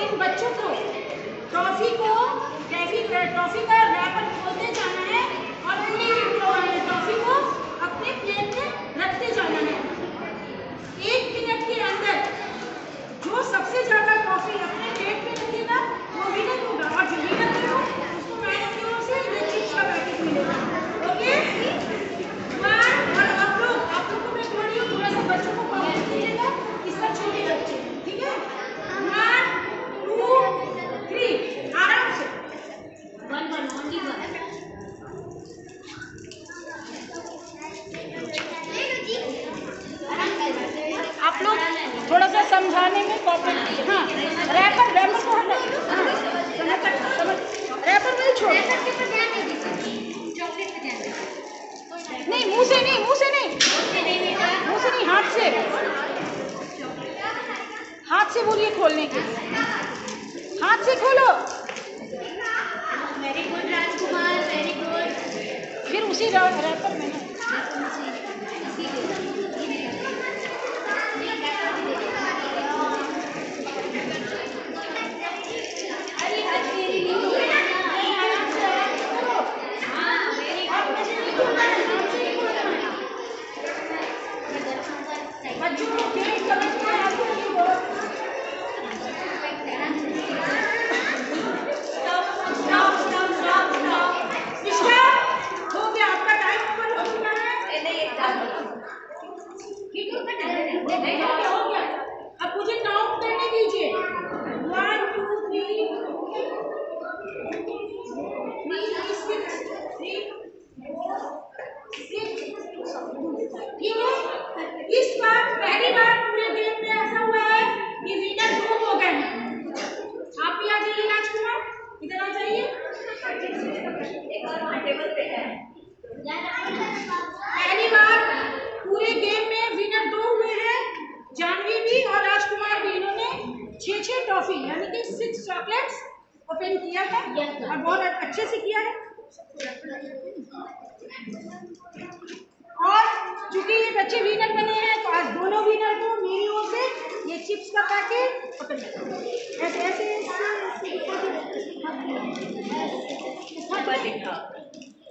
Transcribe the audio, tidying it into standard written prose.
इन बच्चों को टॉफी का रैपर खोलते जाना है और टॉफी को अपने प्लेट में रखते जाना है। 1 मिनट के अंदर जो सबसे ज्यादा टॉफी अपने प्लेट में रखेगा वो विनर होगा, और जो विनर होगा उसको मैडम की ओर से ये चिप्स का पैकेट मिलेगा। ओके, और आप लोग को मैं बोल रही हूँ थोड़ा सा बच्चों को कॉपरेट कीजिएगा, इस पर छोटे बच्चे, ठीक है। 1 2 3 आराम से, 1 ओनली 1। आप लोग थोड़ा सा समझाने में कॉपरेट कीजिए। हाँ, रैपर को रैपर नहीं छोड़ो, नहीं मुंह से नहीं, हाथ से बोलिए खोलने के लिए, हाथ से खोलो। Very good Rajkumar, very good. फिर उसी रैपर में पहली बार पूरे गेम में विनर 2 हुए हैं, जानवी भी और राजकुमार भी। इन्होंने 6 टॉफी यानी कि 6 चॉकलेट्स ओपन किया है और बहुत अच्छे से किया है। और चूंकि ये बच्चे विनर बने हैं तो आज दोनों विनर को मेरी ओर से ये चिप्स का पैकेट ओपन ऐसे ऐसे